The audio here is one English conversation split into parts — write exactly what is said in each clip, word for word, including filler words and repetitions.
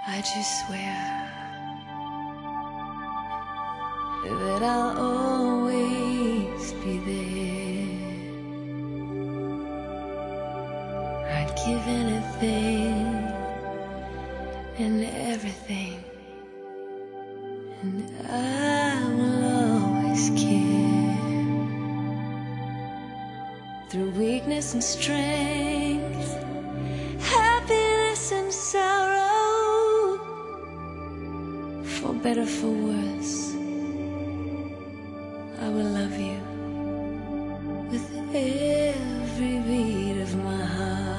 I just swear that I'll always be there. I'd give anything and everything, and I will always care. Through weakness and strength, happiness and sorrow, for better, for worse, I will love you with every beat of my heart.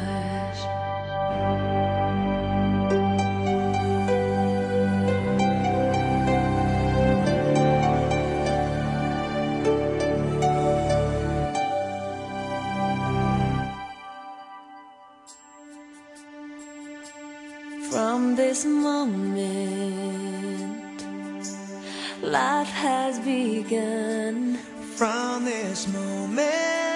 From this moment, life has begun. From this moment,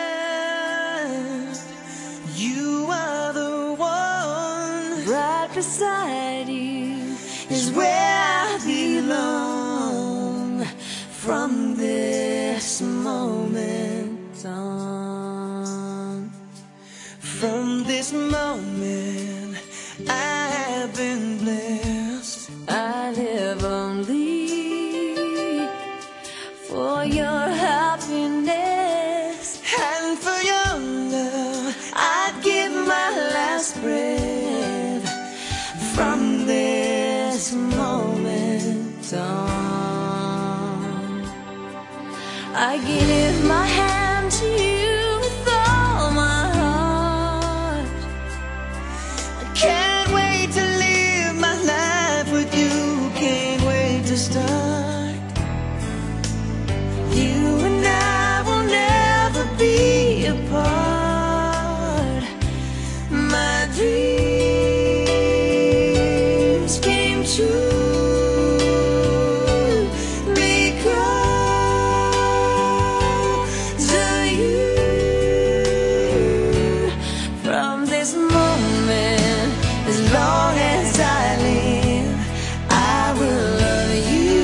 you are the one. Right beside you is where I belong. From this moment on, from this moment, I have been blessed. I live only for your happiness, and for your love, I'd give my last breath. From this moment on, I give my hand to you with all my heart. I can't wait to live my life with you. Can't wait to start. You and I will never be apart. My dreams came true because of you. From this moment, as long as I live, I will love you.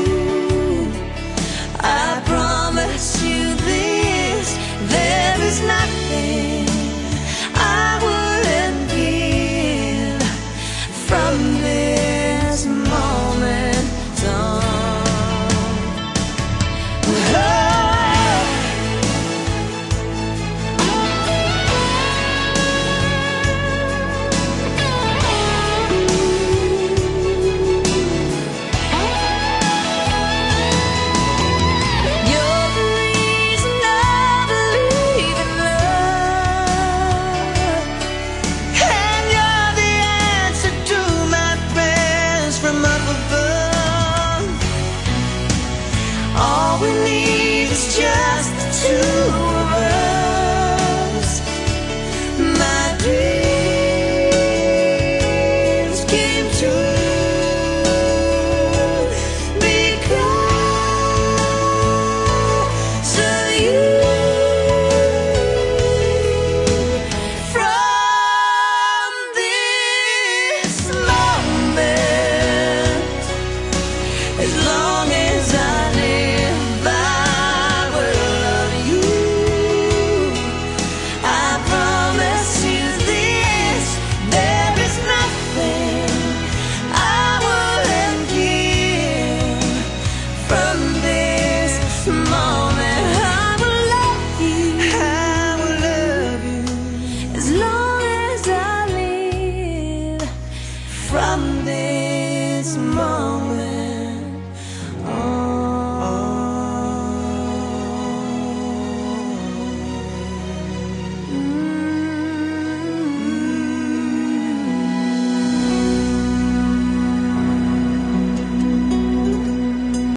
I promise you this, there is nothing I wouldn't give. From this moment on, all we need is just the two of us. My dreams came true because of you. From this moment, as long as I live, I will love you. I promise you this, there is nothing I wouldn't give. From this moment, I will love you. I will love you As long as I live. From